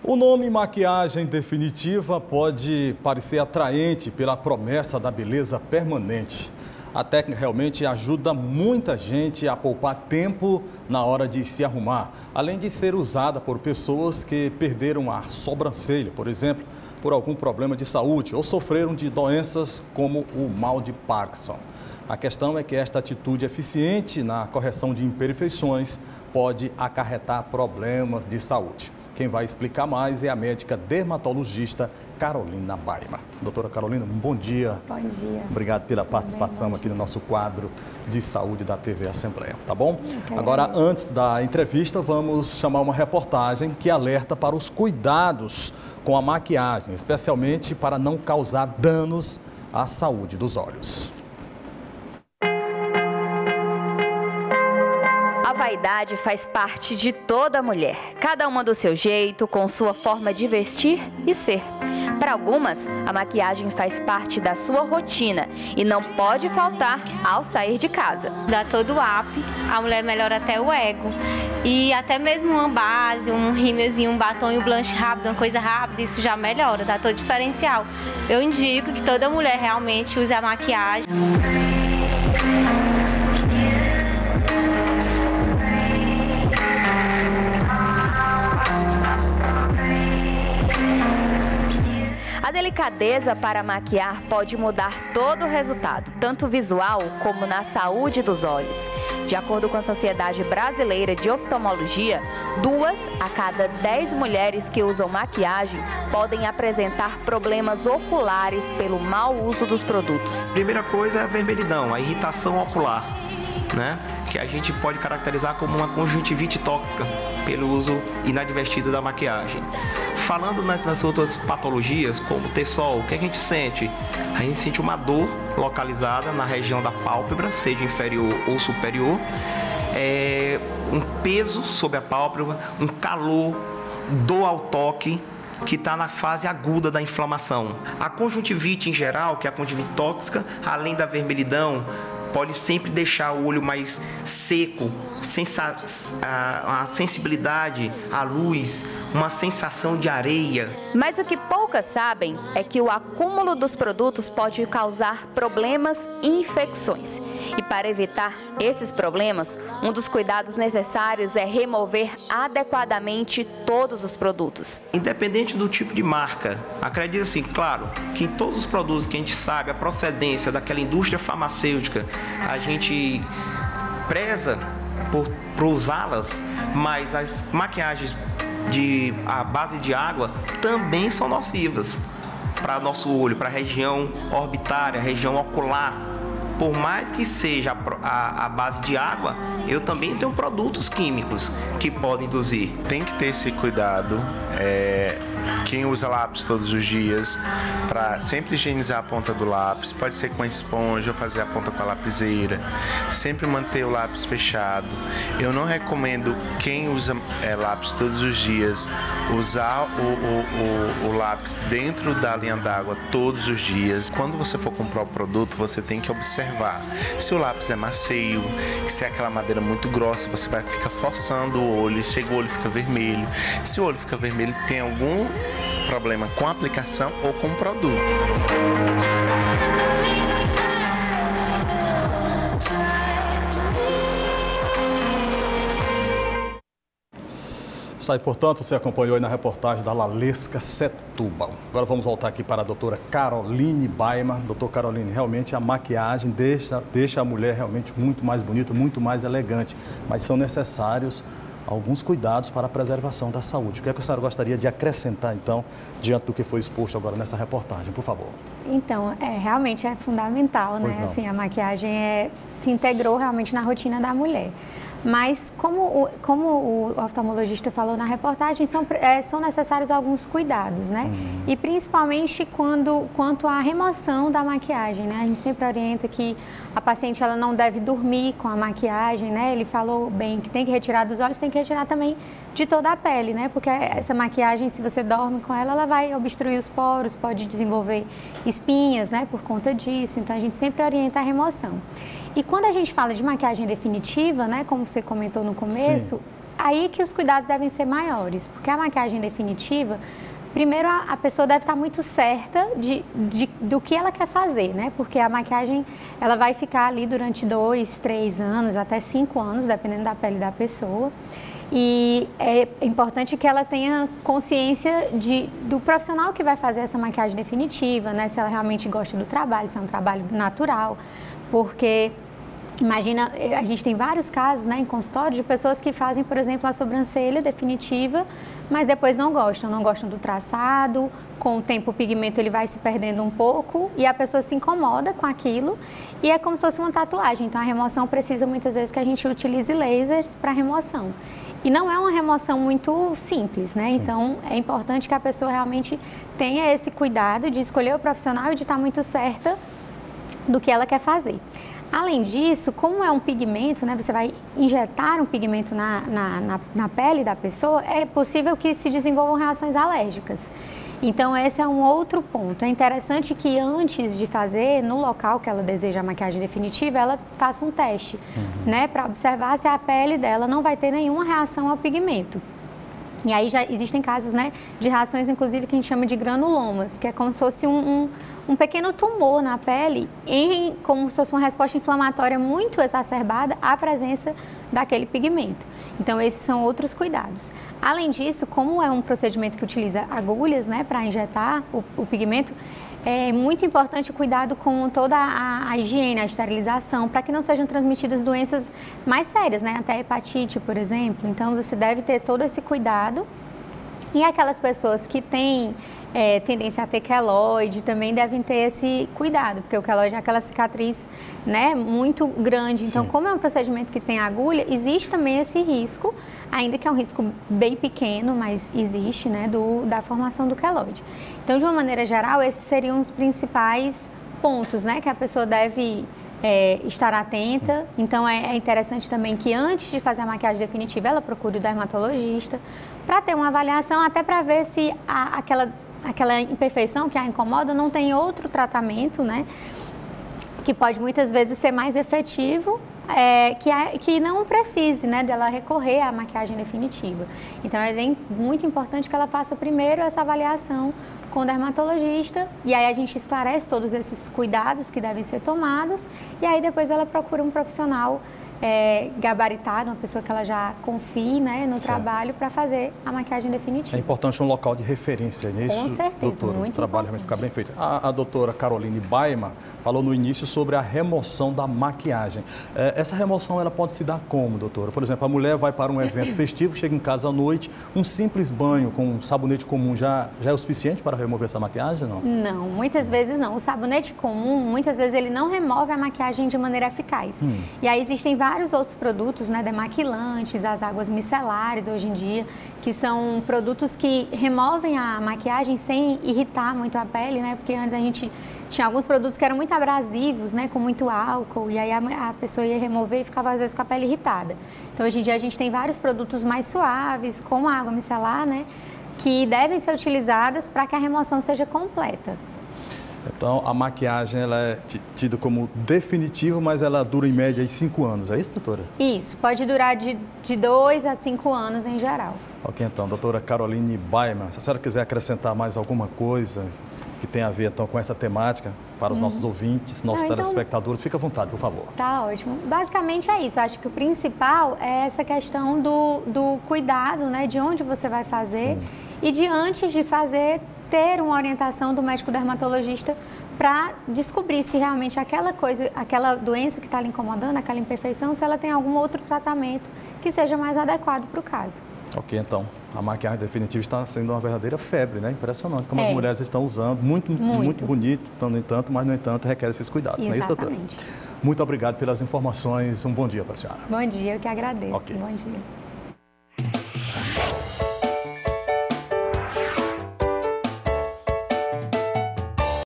O nome maquiagem definitiva pode parecer atraente pela promessa da beleza permanente. A técnica realmente ajuda muita gente a poupar tempo na hora de se arrumar, além de ser usada por pessoas que perderam a sobrancelha, por exemplo, por algum problema de saúde ou sofreram de doenças como o mal de Parkinson. A questão é que esta atitude eficiente na correção de imperfeições pode acarretar problemas de saúde. Quem vai explicar mais é a médica dermatologista Carolina Baimer. Doutora Carolina, um bom dia. Bom dia. Obrigado pela participação aqui no nosso quadro de saúde da TV Assembleia, tá bom? Agora, antes da entrevista, vamos chamar uma reportagem que alerta para os cuidados com a maquiagem, especialmente para não causar danos à saúde dos olhos. A vaidade faz parte de toda mulher, cada uma do seu jeito, com sua forma de vestir e ser. Para algumas, a maquiagem faz parte da sua rotina e não pode faltar ao sair de casa. Dá todo o up, a mulher melhora até o ego. E até mesmo uma base, um rímelzinho, um batom e um blush rápido, uma coisa rápida, isso já melhora, dá todo diferencial. Eu indico que toda mulher realmente use a maquiagem. A delicadeza para maquiar pode mudar todo o resultado, tanto visual como na saúde dos olhos. De acordo com a Sociedade Brasileira de Oftalmologia, 2 a cada 10 mulheres que usam maquiagem podem apresentar problemas oculares pelo mau uso dos produtos. Primeira coisa é a vermelhidão, a irritação ocular, né? Que a gente pode caracterizar como uma conjuntivite tóxica pelo uso inadvertido da maquiagem. Falando nas outras patologias, como T-sol, o que a gente sente? A gente sente uma dor localizada na região da pálpebra, seja inferior ou superior, um peso sobre a pálpebra, um calor, dor ao toque, que está na fase aguda da inflamação. A conjuntivite em geral, que é a conjuntivite tóxica, além da vermelhidão, pode sempre deixar o olho mais seco, a sensibilidade à luz, uma sensação de areia. Mas o que poucas sabem é que o acúmulo dos produtos pode causar problemas e infecções. E para evitar esses problemas, um dos cuidados necessários é remover adequadamente todos os produtos. Independente do tipo de marca, acredito assim, claro, que todos os produtos que a gente sabe a procedência daquela indústria farmacêutica, a gente preza por usá-las, mas as maquiagens à base de água também são nocivas para nosso olho, para a região orbitária, região ocular. Por mais que seja a base de água, eu também tenho produtos químicos que podem induzir. Tem que ter esse cuidado. Quem usa lápis todos os dias, para sempre higienizar a ponta do lápis, pode ser com a esponja ou fazer a ponta com a lapiseira, sempre manter o lápis fechado. Eu não recomendo quem usa lápis todos os dias usar o lápis dentro da linha d'água todos os dias. Quando você for comprar o produto, você tem que observar se o lápis é macio, se é aquela madeira muito grossa, você vai ficar forçando o olho, chega o olho fica vermelho. Se o olho fica vermelho, tem algum problema com a aplicação ou com o produto. Isso aí, portanto, você acompanhou aí na reportagem da Lalesca Setúbal. Agora vamos voltar aqui para a doutora Caroline Baimer. Doutora Caroline, realmente a maquiagem deixa a mulher realmente muito mais bonita, muito mais elegante, mas são necessários alguns cuidados para a preservação da saúde. O que é que a senhora gostaria de acrescentar, então, diante do que foi exposto agora nessa reportagem, por favor? Então, realmente é fundamental, né? Assim, a maquiagem se integrou realmente na rotina da mulher. Mas, como o oftalmologista falou na reportagem, são necessários alguns cuidados, né? E principalmente quanto à remoção da maquiagem, né? A gente sempre orienta que a paciente ela não deve dormir com a maquiagem, né? Ele falou bem que tem que retirar dos olhos, tem que retirar também de toda a pele, né? Porque essa maquiagem, se você dorme com ela, ela vai obstruir os poros, pode desenvolver espinhas, né? Por conta disso. Então, a gente sempre orienta a remoção. E quando a gente fala de maquiagem definitiva, né? Como você comentou no começo, aí que os cuidados devem ser maiores, porque a maquiagem definitiva, primeiro a pessoa deve estar muito certa do que ela quer fazer, né? Porque a maquiagem, ela vai ficar ali durante 2, 3 anos, até 5 anos, dependendo da pele da pessoa. E é importante que ela tenha consciência do profissional que vai fazer essa maquiagem definitiva, né? Se ela realmente gosta do trabalho, se é um trabalho natural, porque imagina, a gente tem vários casos, né, em consultório de pessoas que fazem, por exemplo, a sobrancelha definitiva, mas depois não gostam do traçado, com o tempo o pigmento ele vai se perdendo um pouco e a pessoa se incomoda com aquilo e é como se fosse uma tatuagem. Então a remoção precisa muitas vezes que a gente utilize lasers para remoção. E não é uma remoção muito simples, né? Sim. Então é importante que a pessoa realmente tenha esse cuidado de escolher o profissional e de estar muito certa do que ela quer fazer. Além disso, como é um pigmento, né, você vai injetar um pigmento na pele da pessoa, é possível que se desenvolvam reações alérgicas. Então, esse é um outro ponto. É interessante que antes de fazer, no local que ela deseja a maquiagem definitiva, ela faça um teste, né, para observar se a pele dela não vai ter nenhuma reação ao pigmento. E aí já existem casos, né, de reações, inclusive, que a gente chama de granulomas, que é como se fosse um pequeno tumor na pele, como se fosse uma resposta inflamatória muito exacerbada à presença daquele pigmento. Então, esses são outros cuidados. Além disso, como é um procedimento que utiliza agulhas, né, para injetar o pigmento, é muito importante o cuidado com toda a higiene, a esterilização, para que não sejam transmitidas doenças mais sérias, né? Até hepatite, por exemplo. Então, você deve ter todo esse cuidado. E aquelas pessoas que têm tendência a ter queloide também devem ter esse cuidado, porque o queloide é aquela cicatriz, né, muito grande. Então, sim, como é um procedimento que tem agulha, existe também esse risco, ainda que é um risco bem pequeno, mas existe, né, da formação do queloide. Então, de uma maneira geral, esses seriam os principais pontos, né, que a pessoa deve estar atenta. Então, é interessante também que antes de fazer a maquiagem definitiva, ela procure o dermatologista para ter uma avaliação, até para ver se aquela imperfeição que a incomoda não tem outro tratamento, né, que pode muitas vezes ser mais efetivo, que não precise, né, dela recorrer à maquiagem definitiva. Então, é muito importante que ela faça primeiro essa avaliação com o dermatologista, e aí a gente esclarece todos esses cuidados que devem ser tomados, e aí depois ela procura um profissional gabaritado, uma pessoa que ela já confie, né, no trabalho, para fazer a maquiagem definitiva. É importante um local de referência nisso, com certeza, doutora, muito o trabalho realmente ficar bem feito. A doutora Caroline Baiman falou no início sobre a remoção da maquiagem. Essa remoção, ela pode se dar como, doutora? Por exemplo, a mulher vai para um evento festivo, chega em casa à noite, um simples banho com um sabonete comum já é o suficiente para remover essa maquiagem, não? Não, muitas vezes não. O sabonete comum, muitas vezes ele não remove a maquiagem de maneira eficaz. E aí existem vários outros produtos, né, demaquilantes, as águas micelares hoje em dia, que são produtos que removem a maquiagem sem irritar muito a pele, né, porque antes a gente tinha alguns produtos que eram muito abrasivos, né, com muito álcool, e aí a pessoa ia remover e ficava às vezes com a pele irritada. Então hoje em dia a gente tem vários produtos mais suaves, como a água micelar, né, que devem ser utilizadas para que a remoção seja completa. Então, a maquiagem ela é tida como definitiva, mas ela dura em média aí 5 anos, é isso, doutora? Isso, pode durar de 2 a 5 anos em geral. Ok, então, doutora Caroline Baiman, se a senhora quiser acrescentar mais alguma coisa que tenha a ver então com essa temática para os nossos ouvintes, nossos telespectadores, fica à vontade, por favor. Tá ótimo. Basicamente é isso, eu acho que o principal é essa questão do cuidado, né, de onde você vai fazer. Sim. E de antes de fazer, ter uma orientação do médico dermatologista para descobrir se realmente aquela doença que está lhe incomodando, aquela imperfeição, se ela tem algum outro tratamento que seja mais adequado para o caso. Ok, então, a maquiagem definitiva está sendo uma verdadeira febre, né? Impressionante como as mulheres estão usando, muito bonito, no entanto, mas no entanto requer esses cuidados, não é isso, doutora? Exatamente. Muito obrigado pelas informações, um bom dia para a senhora. Bom dia, eu que agradeço. Okay. Bom dia.